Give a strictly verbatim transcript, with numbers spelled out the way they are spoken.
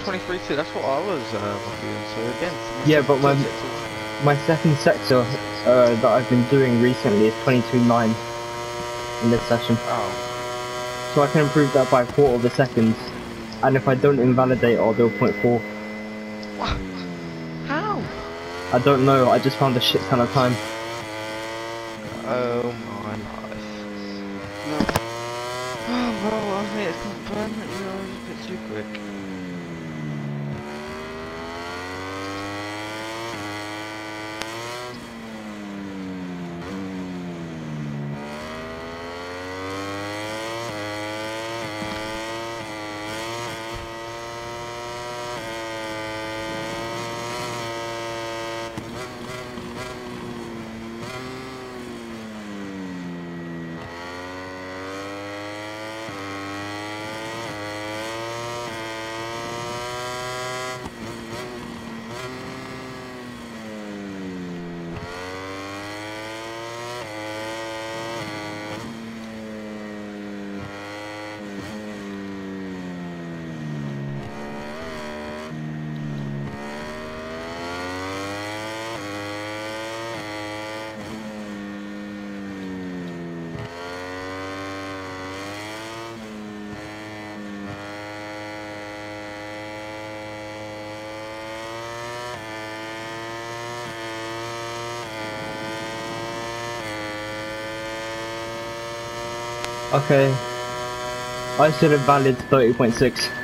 twenty-three two, that's what I was uh, doing, so again... Yeah, but my, my second sector uh, that I've been doing recently is twenty-two nine in this session. Oh. So I can improve that by a quarter of a second, and if I don't invalidate, I'll do a point four. What? How? I don't know, I just found a shit ton of time. Oh my life. No. Oh well, I think it's confirmed that you are a bit too quick. Okay, I should have valid thirty point six.